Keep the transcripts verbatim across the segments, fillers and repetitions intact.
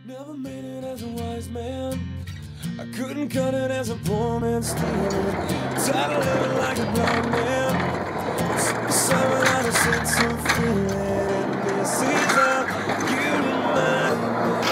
Never made it as a wise man. I couldn't cut it as a poor man stealing. Tired of living like a blind man. Seven out of sense of feeling. And this is how you remind me.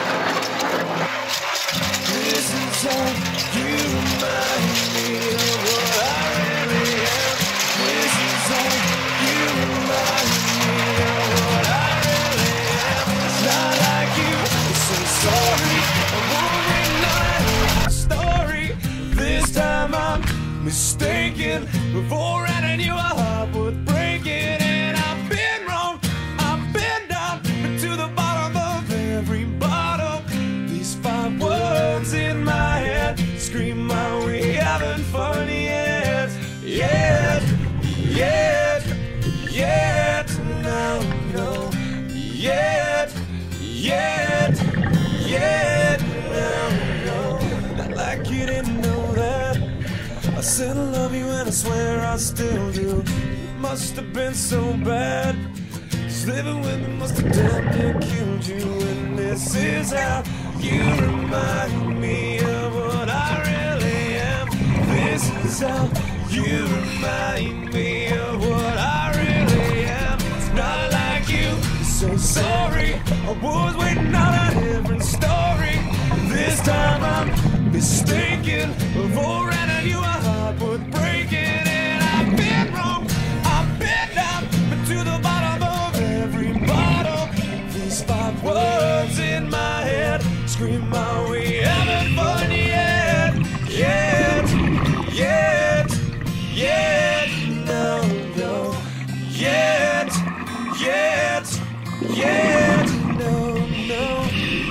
This is how you remind me of what I really am. This is how you remind me of what I really am. It's not like you to say sorry. I won't deny the story. This time I'm mistaken. Before I knew a heart would break it. And I've been wrong, I've been down, but to the bottom of every bottle. These five words in my head scream my we having fun yet, yet, yet, yet, no, no, yet, yet, yet, no, no. Not like you didn't know that. I said I love you and I swear I still do. It must have been so bad, 'cause living with me must have damn near killed you. And this is how you remind me of what I really am. This is how you remind me of what I really am. It's not like you to say sorry. I was waiting on a different story. This time I'm mistaken. Before I knew a heart would break it. And I've been wrong, I've been down, but to the bottom of every bottle. These five words in my head scream my we haven't fun yet, yet, yet, yet, no, no, yet, yet, yet, no, no.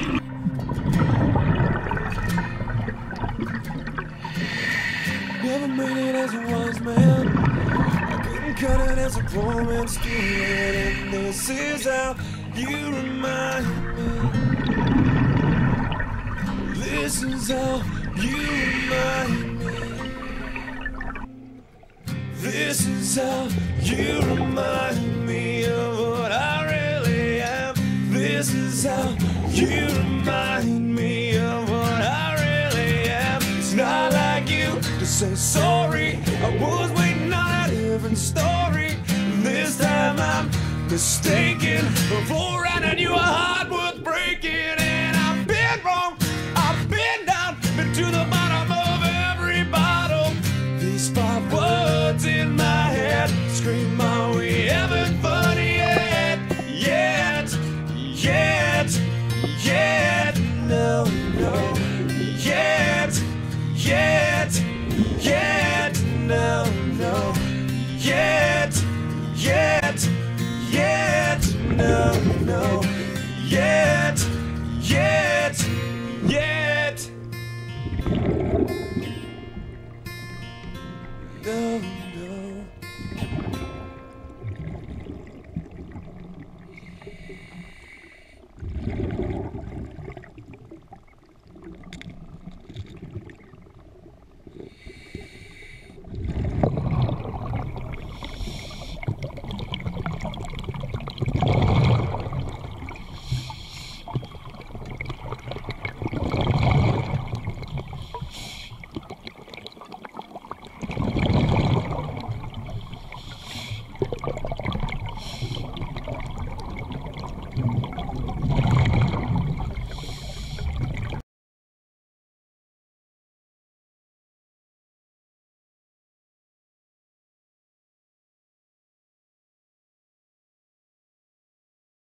Never made it as a wise man. I couldn't cut it as a poor man stealing. And this is how you remind me. This is how you remind me. This is how you remind me of what I really am. This is how you remind me of what I really am. It's not like you to say sorry. I was waiting on a different story. This time I'm mistaken. Before I knew a heart